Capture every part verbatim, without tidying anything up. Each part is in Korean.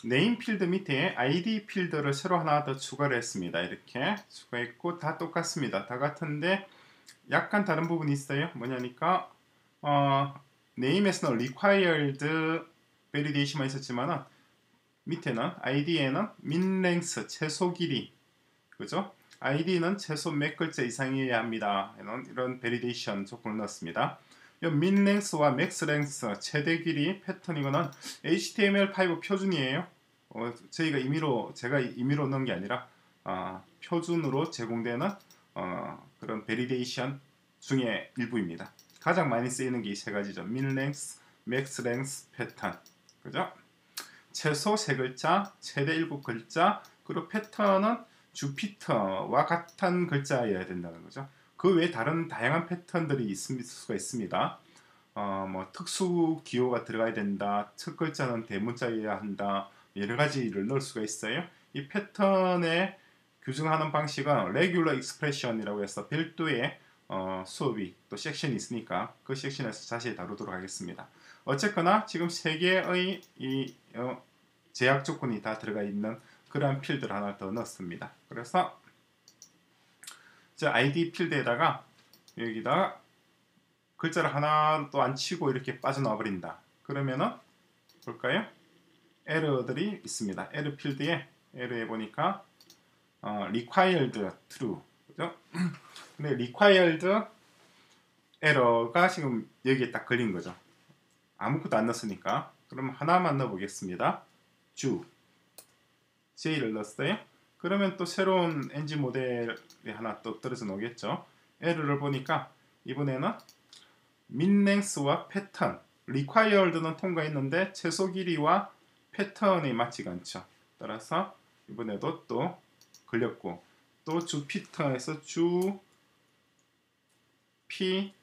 네임 필드 밑에 아이디 필드를 새로 하나 더 추가를 했습니다. 이렇게 추가했고 다 똑같습니다. 다 같은데 약간 다른 부분이 있어요. 뭐냐니까 어, 네임에서는 required validation만 있었지만은 밑에는 아이디에는 min length 최소 길이, 그죠? 아이디는 최소 몇 글자 이상이어야 합니다. 이런, 이런 베리데이션 조건을 넣었습니다. 이 min length와 max length 최대 길이 패턴 이거는 에이치티엠엘 파이브 표준이에요. 어, 저희가 임의로 제가 임의로 넣은 게 아니라 어, 표준으로 제공되는 어, 그런 베리데이션 중에 일부입니다. 가장 많이 쓰이는 게 이 세 가지죠. min length, max length, 패턴, 그죠? 최소 세 글자, 최대 일곱 글자, 그리고 패턴은 주피터와 같은 글자여야 된다는 거죠. 그 외에 다른 다양한 패턴들이 있을 수가 있습니다. 어, 뭐 특수 기호가 들어가야 된다, 첫 글자는 대문자여야 한다, 여러 가지를 넣을 수가 있어요. 이 패턴에 규정하는 방식은 Regular Expression이라고 해서 별도의 어, 수업이 또 섹션이 있으니까 그 섹션에서 자세히 다루도록 하겠습니다. 어쨌거나 지금 세 개의 이 어, 제약 조건이 다 들어가 있는 그러한 필드를 하나 더 넣었습니다. 그래서 저 아이디 필드에다가 여기다가 글자를 하나도 안 치고 이렇게 빠져나와 버린다. 그러면은 볼까요? 에러들이 있습니다. 에러 필드에 에러에 보니까 어, required true, 그죠? 근데 required 에러가 지금 여기에 딱 걸린 거죠. 아무것도 안 넣었으니까. 그럼 하나만 넣어보겠습니다. 주 J를 넣었어요. 그러면 또 새로운 엔진 모델이 하나 또 떨어져 나오겠죠. 에러를 보니까 이번에는 min length와 패턴, required는 통과했는데 최소 길이와 패턴이 맞지가 않죠. 따라서 이번에도 또 걸렸고, 또 주피터에서 주 P까지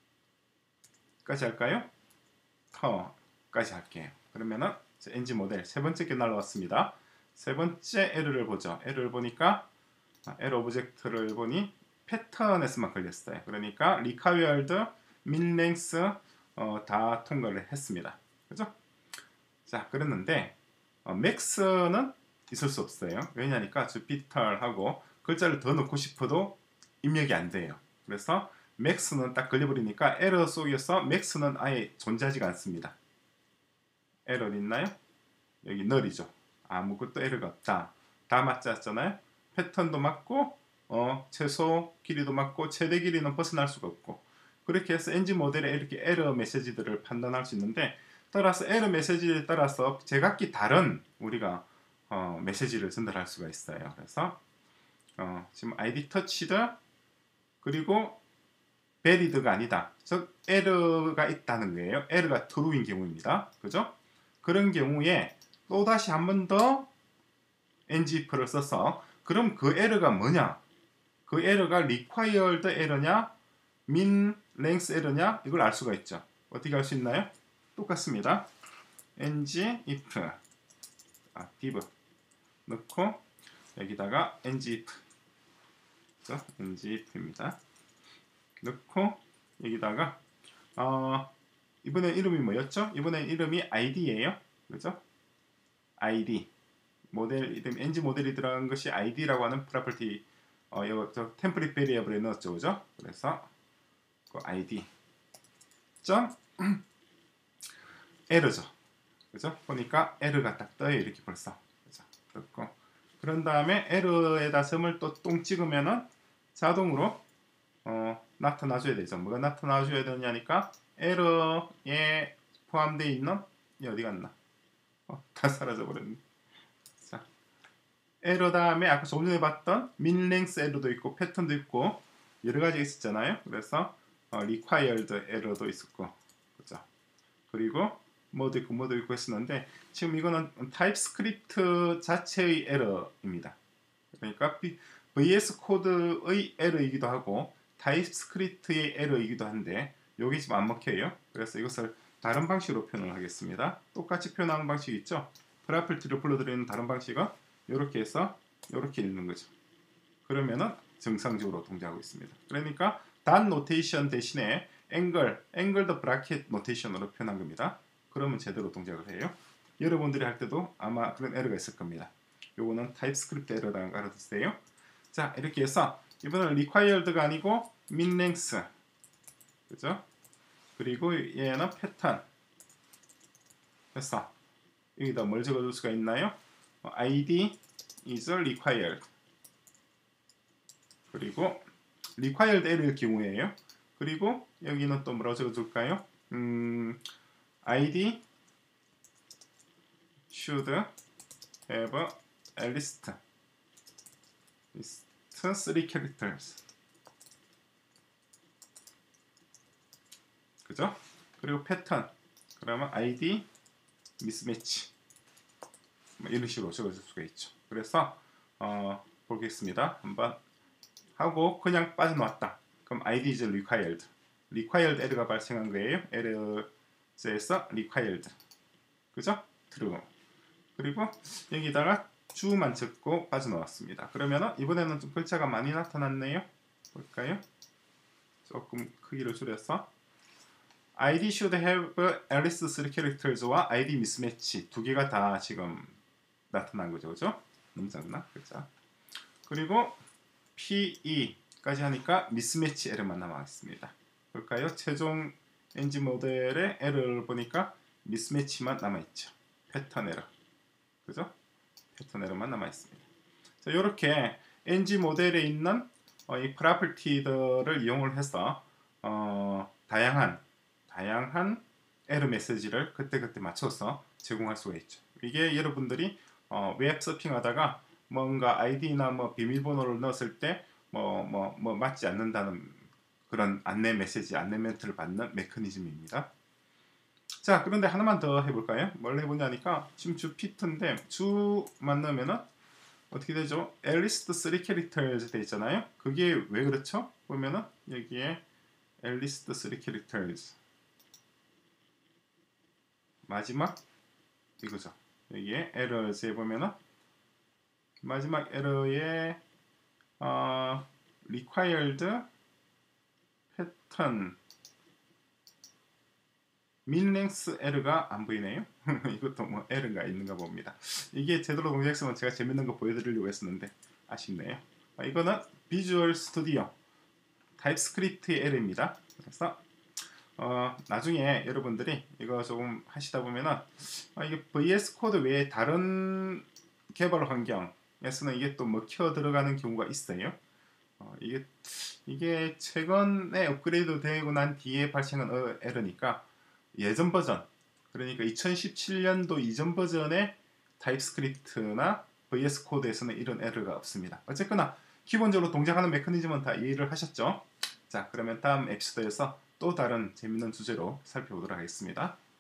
할까요? 터까지 할게요. 그러면은 엔진 모델 세 번째 게 날라왔습니다. 세 번째 에러를 보죠. 에러를 보니까 에러 오브젝트를 보니 패턴에서만 걸렸어요. 그러니까 required, min length 어, 다 통과를 했습니다. 그죠? 자, 그랬는데 어, max는 있을 수 없어요. 왜냐니까 주피터하고 글자를 더 넣고 싶어도 입력이 안 돼요. 그래서 max는 딱 걸려버리니까 에러 속에서 max는 아예 존재하지가 않습니다. 에러 있나요? 여기 null이죠. 아무것도 에러가 없다. 다 맞았잖아요. 패턴도 맞고 어, 최소 길이도 맞고 최대 길이는 벗어날 수가 없고, 그렇게 해서 엔진 모델에 이렇게 에러 메시지들을 판단할 수 있는데, 따라서 에러 메시지에 따라서 제각기 다른 우리가 어, 메시지를 전달할 수가 있어요. 그래서 어, 지금 아이디 터치드 그리고 vali드가 아니다, 즉 에러가 있다는 거예요. 에러가 true인 경우입니다. 그죠? 그런 경우에 또다시 한 번 더 ngif를 써서, 그럼 그 에러가 뭐냐? 그 에러가 required 에러냐, min length 에러냐, 이걸 알 수가 있죠. 어떻게 알 수 있나요? 똑같습니다. ngif 아, div 넣고 여기다가 ngif, 그렇죠? ngif입니다. 넣고 여기다가 어, 이번에 이름이 뭐였죠? 이번에 이름이 아이디예요. 그죠? 아이디 모델 이름, 엔진 모델이 들어간 것이 아이디라고 하는 프로퍼티, 어, 이거 저 템플릿 베리어블에 넣었죠, 그죠? 그래서 그 아이디 점 에러죠, 그죠? 보니까 에러가 딱 떠요, 이렇게 벌써. 그죠? 그렇고, 그런 다음에 에러에다 점을 또 똥 찍으면은 자동으로 어, 나타나줘야 되죠. 뭐가 나타나줘야 되냐니까 에러에 포함되어 있는 이 어디 갔나? 어, 다 사라져 버렸네. 자, 에러 다음에 아까 조금 전에 봤던 min length 에러도 있고 패턴도 있고 여러 가지 있었잖아요. 그래서 어, required 에러도 있었고, 그죠? 그리고 뭐도 있고 뭐도 있고 했었는데, 지금 이거는 타입스크립트 자체의 에러입니다. 그러니까 브이에스 코드의 에러이기도 하고 타입스크립트의 에러이기도 한데 여기 지금 안 먹혀요. 그래서 이것을 다른 방식으로 표현을 하겠습니다. 똑같이 표현하는 방식이 있죠. 프로퍼티를 불러들이는 다른 방식은 이렇게 해서 이렇게 읽는 거죠. 그러면은 정상적으로 동작하고 있습니다. 그러니까 단 노테이션 대신에 앵글, 앵글 더 브라켓 노테이션으로 표현한 겁니다. 그러면 제대로 동작을 해요. 여러분들이 할 때도 아마 그런 에러가 있을 겁니다. 요거는 타입스크립트 에러라고 알아두세요. 자, 이렇게 해서 이번에는 required가 아니고 min-length, 그죠? 그리고 얘는 패턴. 됐어. 여기다 뭘 적어줄 수가 있나요? 아이디 is required. 그리고 required error일 경우에요. 그리고 여기는 또 뭐라고 적어줄까요? 음, 아이디 should have at least three characters. 그죠? 그리고 패턴. 그러면 아이디 mismatch. 뭐 이런 식으로 적어줄 수가 있죠. 그래서 어, 보겠습니다. 한번 하고 그냥 빠져나왔다. 그럼 아이디 is required. required 에러가 발생한 거예요. 에러에서 required. 그죠? true. 그리고 여기다가 주만 적고 빠져나왔습니다. 그러면은 이번에는 좀 글자가 많이 나타났네요. 볼까요? 조금 크기를 줄여서 아이디 should have at least three characters와 아이디 mismatch 두 개가 다 지금 나타난 거죠. 그죠? 너무 작나? 그죠? 그리고 피이까지 하니까 미스매치 에러만 남아있습니다. 볼까요? 최종 엔진 모델의 에러를 보니까 미스매치만 남아있죠. 패턴 에러. 그죠? 패턴 에러만 남아있습니다. 자, 이렇게 엔진 모델에 있는 어, 이 프로퍼티들을 이용을 해서 어, 다양한 다양한 에러 메시지를 그때그때 맞춰서 제공할 수가 있죠. 이게 여러분들이 어, 웹 서핑하다가 뭔가 아이디나 뭐 비밀번호를 넣었을 때 뭐 뭐 뭐 맞지 않는다는 그런 안내 메시지, 안내 멘트를 받는 메커니즘입니다. 자, 그런데 하나만 더 해볼까요? 뭘 해보냐니까 지금 주 피트인데 주만 넣으면은 어떻게 되죠? at least three characters 돼 있잖아요. 그게 왜 그렇죠? 보면은 여기에 at least three characters 마지막 이거죠. 여기에 errors에 보면은 마지막 에러에 어, required pattern min-length 에러가 안 보이네요. 이것도 뭐 에러가 있는가 봅니다. 이게 제대로 동작했으면 제가 재밌는 거 보여드리려고 했었는데 아쉽네요. 아, 이거는 비주얼 스튜디오 타입스크립트의 에러입니다. 그래서 어, 나중에 여러분들이 이거 조금 하시다 보면은 아, 이게 브이에스 코드 외에 다른 개발 환경에서는 이게 또 먹혀 들어가는 경우가 있어요. 어, 이게 이게 최근에 업그레이드 되고 난 뒤에 발생한 어, 에러니까 예전 버전, 그러니까 이천십칠 년도 이전 버전의 타입스크립트나 브이에스 코드에서는 이런 에러가 없습니다. 어쨌거나 기본적으로 동작하는 메커니즘은 다 이해를 하셨죠? 자, 그러면 다음 에피소드에서 또 다른 재밌는 주제로 살펴보도록 하겠습니다.